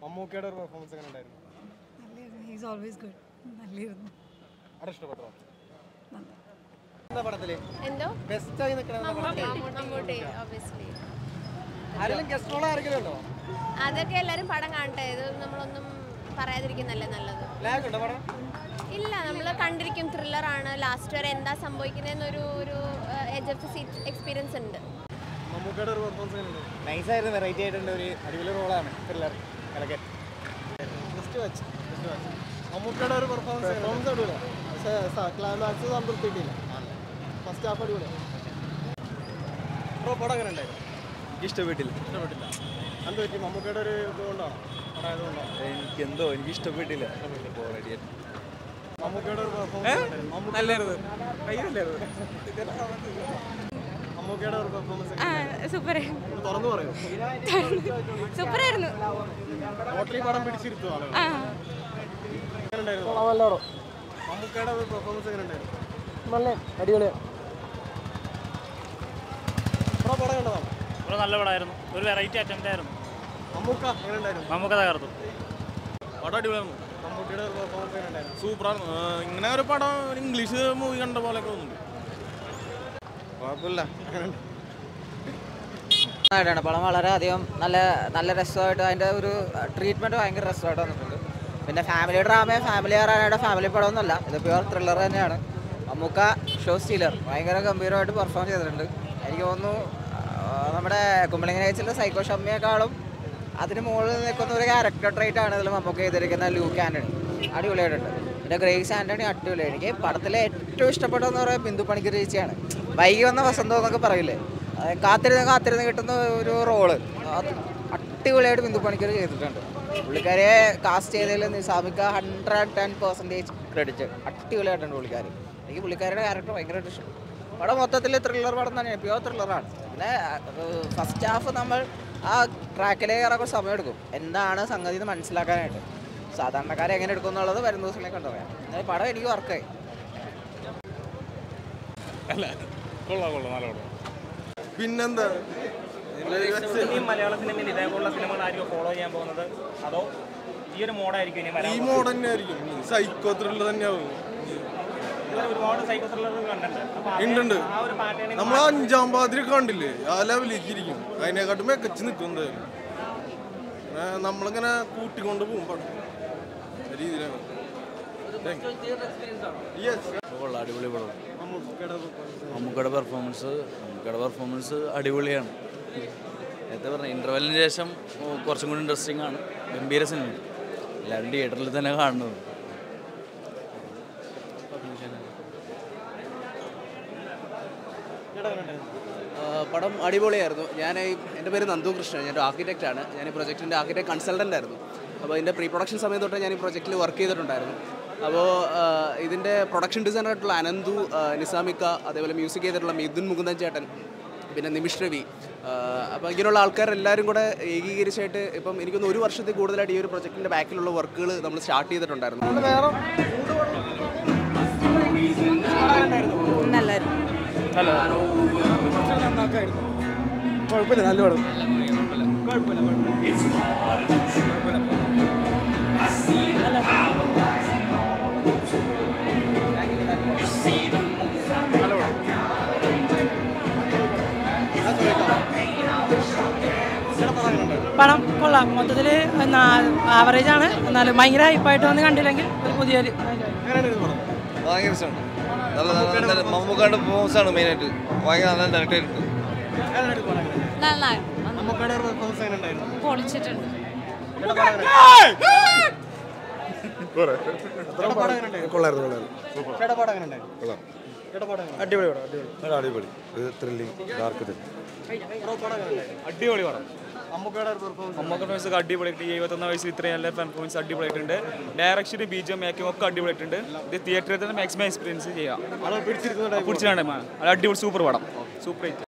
മമ്മൂക്കയുടെ ഒരു പെർഫോമൻസ് എങ്ങനെ ഉണ്ടായിരുന്നു? He's always good. നല്ലായിരുന്നു. ഇഷ്ടപ്പെട്ടോ? എന്താ പടത്തില്? എന്തോ? ബെസ്റ്റ് ആയി നിൽക്കുന്നത് മമ്മൂട്ടി obviously. ആരെങ്കിലും ഗസ്റ്റ് റോൾ ആരെങ്കിലും ഉണ്ടോ? അതൊക്കെ എല്ലാരും പടം കാണട്ടെ. ഇത് നമ്മളൊന്നും പറയാതിരിക്കുന്നല്ലേ നല്ലത്. ലാഗ് ഉണ്ടോ പടം? ഇല്ല, നമ്മൾ കണ്ടിരിക്കും. ത്രില്ലർ ആണ്. ലാസ്റ്റ് വരെ എന്താ സംഭവിക്കുന്നതെന്നൊരു edge of the seat experience ഉണ്ട്. മമ്മൂക്കയുടെ ഒരു പെർഫോമൻസ് എങ്ങനെ ഉണ്ട്? നൈസ് ആയിരുന്നു, വെറൈറ്റി ആയിട്ടുണ്ട്, ഒരു അടിപൊളി റോളാണ് ത്രില്ലർ കലക്കൻ. മമ്മൂക്കയുടെ ഒരു പെർഫോമൻസ് അടിപൊളിയാണ്. പക്ഷേ ക്ലൈമാക്സ് സംതൃപ്തി കിട്ടിയില്ല. ഫസ്റ്റ് ഹാഫ് അടിപൊളിയാണ്. പടം എങ്ങനെ ഉണ്ടായിരുന്നു? ഇഷ്ടപ്പെട്ടില്ല. എന്ത് പറ്റി? മമ്മൂക്കയുടെ ഒരു ഇതുകൊണ്ടാണോ? പടം ആയതുകൊണ്ടാണോ? എനിക്ക് ഇഷ്ടപ്പെട്ടില്ല. മമ്മൂക്കയുടെ ഒരു പെർഫോമൻസ് നല്ലായിരുന്നു. മമ്മൂക്കയുടെ ഒരു പെർഫോമൻസ് സൂപ്പർ തുറന്നു പറയൂ. സൂപ്പർ ആയിരുന്നു. ടോട്ടലി പടം പിടിച്ചിരുത്തുവാണ്. മമ്മൂക്കയുടെ ഒരു പെർഫോമൻസ് എങ്ങനെ ഉണ്ടായിരുന്നു? നല്ല അടിപൊളിയാണ്. പടം കണ്ടതാണ്. നല്ല പടമായിരുന്നു, ഒരു വെറൈറ്റി അറ്റംപ്റ്റ് ആയിരുന്നു. മമ്മൂക്ക എങ്ങനെ ഉണ്ടായിരുന്നു? മമ്മൂക്ക തകർത്തു. പടം അടിപൊളിയായിരുന്നു. മമ്മൂക്കയുടെ ഒരു പെർഫോമൻസ് എങ്ങനെ ഉണ്ടായിരുന്നു? സൂപ്പറായിരുന്നു. ഇങ്ങനെ ഒരു പടം ഇംഗ്ലീഷ് മൂവി കണ്ട പോലെയൊക്കെ തോന്നുന്നുണ്ട്. കുഴപ്പമില്ല. പടം വളരെയധികം നല്ല രസമായിട്ട്, അതിൻ്റെ ഒരു ട്രീറ്റ്മെൻറ്റ് ഭയങ്കര രസമായിട്ട് വന്നിട്ടുണ്ട്. പിന്നെ ഫാമിലി ഡ്രാമയും ഫാമിലി ആറാനയുടെ ഫാമിലി പടമൊന്നുമല്ല, ഇത് പ്യുവർ ത്രില്ലർ തന്നെയാണ്. മമ്മൂക്ക ഷോ സ്റ്റീലർ ഭയങ്കര ഗംഭീരമായിട്ട് പെർഫോം ചെയ്തിട്ടുണ്ട്. എനിക്ക് തോന്നുന്നു നമ്മുടെ കുമ്പളങ്ങി നൈറ്റ്സിലെ സൈക്കോ ഷമ്മിയേക്കാളും അതിന് മുകളിൽ നിൽക്കുന്ന ഒരു ക്യാരക്ടർ ട്രൈറ്റ് ആണ് ഇതിൽ മമ്മൂക്ക ചെയ്തിരിക്കുന്ന ലൂക്ക് ആൻ്റണി. അടിപൊളിയായിട്ടുണ്ട്. പിന്നെ ഗ്രേസ് ആൻ്റണി അടിപൊളിയാണ്. എനിക്ക് പടത്തിലെ ഏറ്റവും ഇഷ്ടപ്പെട്ടതെന്ന് പറയുന്നത് ബിന്ദു പണിക്കർ ചേച്ചിയാണ്. വൈകി വന്ന വസന്തം എന്നൊക്കെ പറയില്ലേ, കാത്തിരുന്ന് കിട്ടുന്ന ഒരു റോള് അടിപൊളിയായിട്ട് ബിന്ദു പണിക്കർ ചെയ്തിട്ടുണ്ട്. പുള്ളിക്കാരിയെ കാസ്റ്റ് ചെയ്തതിൽ നിസാമിക്ക 110% ക്രെഡിറ്റ്. അടിപൊളിയായിട്ടുണ്ട് പുള്ളിക്കാരി. എനിക്ക് പുള്ളിക്കാരുടെ ക്യാരക്ടർ ഭയങ്കരമായിട്ട് ഇഷ്ടം. പടം മൊത്തത്തിൽ ത്രില്ലർ പടം തന്നെയാണ്, പ്യുവർ ത്രില്ലറാണ്. പിന്നെ ഫസ്റ്റ് ഹാഫ് നമ്മൾ ആ ട്രാക്കിലേക്ക് ഇറങ്ങുന്ന സമയമെടുക്കും, എന്താണ് സംഗതി എന്ന് മനസ്സിലാക്കാനായിട്ട്. സാധാരണക്കാരെ എങ്ങനെ എടുക്കും എന്നുള്ളത് വരും ദിവസങ്ങളിലേക്ക് കണ്ടറിയാം. എന്നാൽ പടം എനിക്ക് വർക്കായി. പിന്നെന്താ മലയാള സിനിമയിൽ ഇതേപോലുള്ള സിനിമകളായിരിക്കും ഫോളോ ചെയ്യാൻ പോകുന്നത്, അതോ ഈ ഒരു മോഡായിരിക്കും? ഈ മോഡ് തന്നെ ആയിരിക്കും, സൈക്കോ ത്രില്ലർ തന്നെയാവും. ഒരുപാട് സൈക്കോ ത്രില്ലറുകൾ ഉണ്ട്. നമ്മൾ 5-ാം പാതിരി കണ്ടില്ലേ, ആ ലെവലിലേക്ക് ഇരിക്കും. അതിനെക്കാട്ടും മികച്ച് നിൽക്കും എന്തായാലും. നമ്മളിങ്ങനെ കൂട്ടിക്കൊണ്ട് പോകും പടം രീതിയിലാണ്. അടിപൊളി പടം. മമ്മൂക്കയുടെ പെർഫോമൻസ് അടിപൊളിയാണ്. എന്താ പറയുക, ഇൻ്റർവെല്ലിന് ശേഷം കുറച്ചും കൂടി ഇൻട്രസ്റ്റിംഗ് ആണ്. ഗംഭീര സിനിമ, എല്ലാവരും തിയേറ്ററിൽ തന്നെ കാണുന്നത്. പടം അടിപൊളിയായിരുന്നു. എൻ്റെ പേര് നന്ദു കൃഷ്ണൻ, ഞാനൊരു ആർക്കിടെക്റ്റാണ്. ഞാൻ ഈ പ്രൊജക്റ്റിൻ്റെ ആർക്കിടെക്ട് കൺസൾട്ടൻ്റ് ആയിരുന്നു. അപ്പോൾ ഇതിൻ്റെ പ്രീ പ്രൊഡക്ഷൻ സമയം തൊട്ട് ഞാൻ ഈ പ്രൊജക്റ്റിൽ വർക്ക് ചെയ്തിട്ടുണ്ടായിരുന്നു. അപ്പോൾ ഇതിൻ്റെ പ്രൊഡക്ഷൻ ഡിസൈനറായിട്ടുള്ള അനന്തു, നിസാമിക്ക, അതേപോലെ മ്യൂസിക് ചെയ്തിട്ടുള്ള മിഥുൻ മുകുന്ദൻ ചേട്ടൻ, പിന്നെ നിമിഷ് രവി, അപ്പോൾ ഇങ്ങനെയുള്ള ആൾക്കാരെല്ലാവരും കൂടെ ഏകീകരിച്ചായിട്ട് ഇപ്പം എനിക്കൊന്ന് 1 വർഷത്തിൽ കൂടുതലായിട്ട് ഈ ഒരു പ്രൊജക്റ്റിൻ്റെ ബാക്കിലുള്ള വർക്കുകൾ നമ്മൾ സ്റ്റാർട്ട് ചെയ്തിട്ടുണ്ടായിരുന്നു. കുഴപ്പമില്ല, നല്ല പടം. പടം കൊള്ളാം. മൊത്തത്തിൽ ആവറേജ് ആണ്, എന്നാലും ഭയങ്കര ഹൈപ്പായിട്ട് വന്ന് കണ്ടില്ലെങ്കിൽ ഒരു പുതിയൊരു ഭയങ്കര ഇഷ്ടമാണ്. നല്ല മമ്മൂക്കയുടെ പെർഫോമൻസ് ആണ് മെയിനായിട്ട്. ഭയങ്കര നല്ല ഡയറക്റ്റ് ആയിട്ടുണ്ട്. മമ്മൂക്കയുടെ ഒരു പെർഫോമൻസ് എങ്ങനെ ഉണ്ടായിരുന്നു? പൊളിച്ചിട്ടുണ്ട്. അടിപൊളി ത്രില്ലിംഗ് ഡാർക്ക് അടിപൊളി പടം. മമ്മൂക്കയുടെ ഒരു പെർഫോമൻസ് അടിപൊളിയായിട്ട്, 71 വയസ്സിൽ ഇത്രയും നല്ല പെർഫോമൻസ് അടിപൊളിയായിട്ടുണ്ട്. ഡയറക്ഷനും ബിജിഎം മേക്കിംഗ് ഒക്കെ അടിപൊളിയായിട്ടുണ്ട്. ഇത് തിയേറ്ററിൽ തന്നെ മാക്സിമം എക്സ്പീരിയൻസ് ചെയ്യാം. പിടിച്ചിരിക്കുന്നുണ്ട്. പിടിച്ചിട്ടുണ്ട്. അടിപൊളി സൂപ്പർ പടം, സൂപ്പർ.